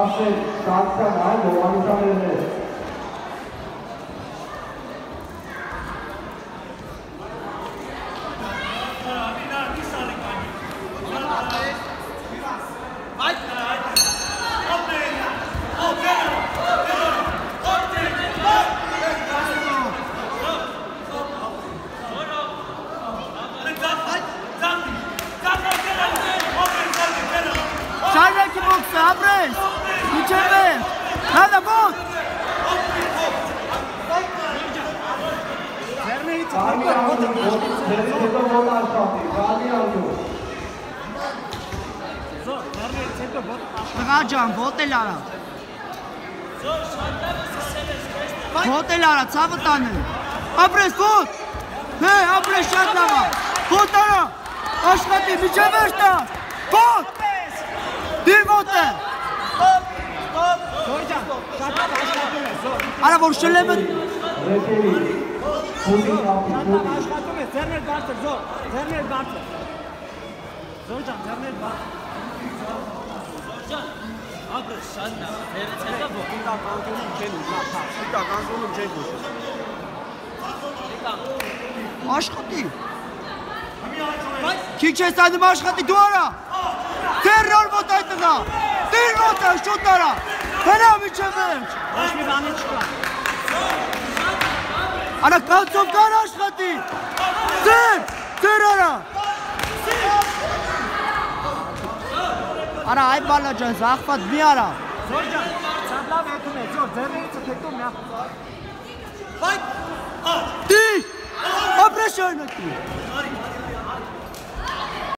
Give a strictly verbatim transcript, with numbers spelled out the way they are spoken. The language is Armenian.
Marcel Şartkanay, Doğan Kamerine. Şahin'deki boksu, Abres! Mükemmel! Hadi bok! Kami aldı, Zerrete de gol açtı. Kami aldı. Տղաջան, ոտել արա։ Ոտել արա, ցավը տանը։ Ապրես ոտ։ Հե, ապրես շատ լավ է։ Ոտ արա։ Աշխատի միջև վերջ տա։ Ոտ։ Դիր ոտը։ Զորջան, շատ լավ աշխատում է, զոր։ Արա որ շլեմը Ռեֆերի, Պուտին ապի, Պուտին։ Աշխատում է, ձերներ բարձր, զոր, ձերներ բարձր։ Զորջան, ձերներ բարձր։ Ապրես շատ լավ, վերից հետո ո՞ր։ Ինտա կանտոնում չեն ուզա, ինտա կանտոնում չեն ուզա։ աշխատի։ Քիչ ես այդում աշխատի, դու արա։ Դեր ռոլ ոտ այդ տղա։ Դիր ոտը, շուտ արա։ Հենա միջև վերջ։ Ոչ մի բանի չկա։ Արա կացով կար աշխատի։ Ձեր, ձեր արա։ Արա այ բալա ջան, զախված մի արա։ Զոր ջան, շատ լավ հետում է, զոր, ձերներից հետում միա։ Դիր, ապրես շարունակի։